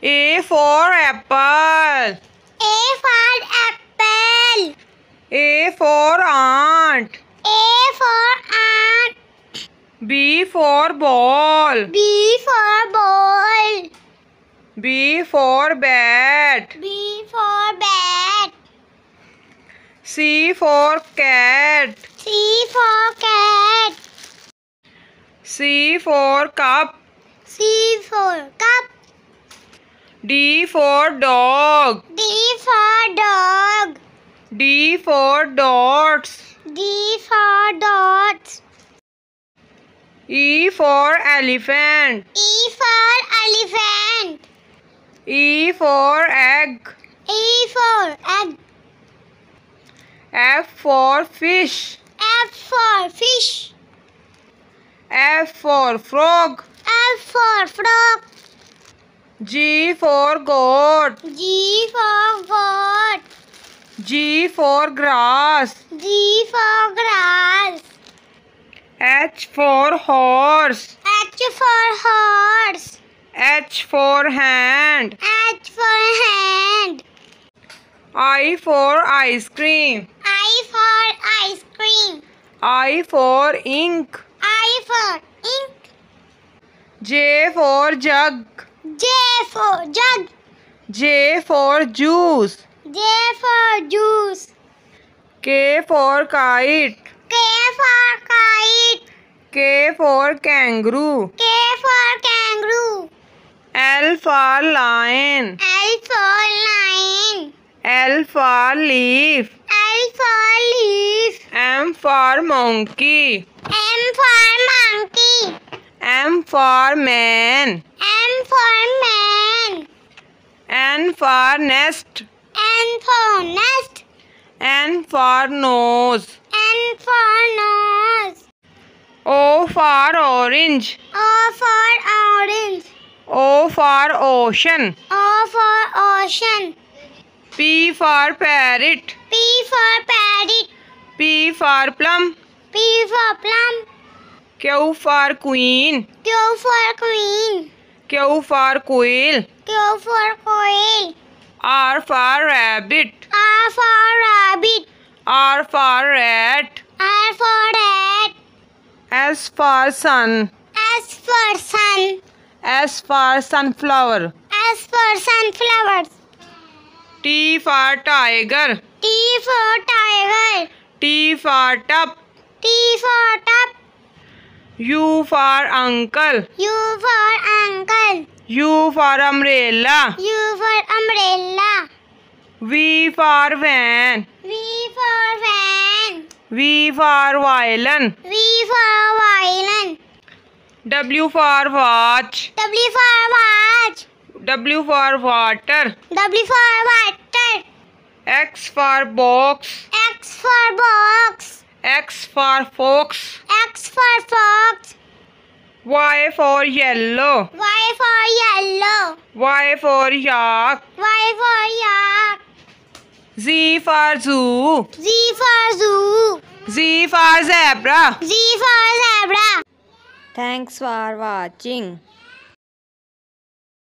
A for apple. A for apple. A for aunt. A for ant. B for ball. B for ball. B for bat. B for bat. C for cat. C for cat. C for cup. C for cup. D for dog. D for dog. D for dots. D for dots. E for elephant. E for elephant. E for egg. E for egg. F for fish. F for fish. F for frog. F for frog. G for goat. G for goat. G for grass. G for grass. H for horse. H for horse. H for hand. H for hand. I for ice cream. I for ice cream. I for ink. I for ink. J for jug. J for jug. J for juice. J for juice. K for kite. K for kite. K for kangaroo. K for kangaroo. L for lion. L for lion. L for leaf. L for leaf. M for monkey. M for monkey. M for man. M for man. N for nest. N for nest. N for nose. N for nose. O for orange. O for orange. O for ocean. O for ocean. P for parrot. P for parrot. P for plum. P for plum. Q for queen. Q for queen. Q for quail. Q for quail. R for rabbit. R for rabbit. R for rat. R for rat. S for sun. S for sun. S for sunflower. S for sunflowers. T for tiger. T for tiger. T for tub. T for tub. U for uncle. U for uncle. U for umbrella. U for umbrella. V for van. V for van. V for violin. V for violin. W for watch. W for watch. W for water. W for water. X for box. X for box. X for fox. X for fox. Y for yellow. Y for yellow. Y for yak. Y for yak. Z for zoo. Z for zoo. Z for zebra. Z for zebra. Thanks for watching.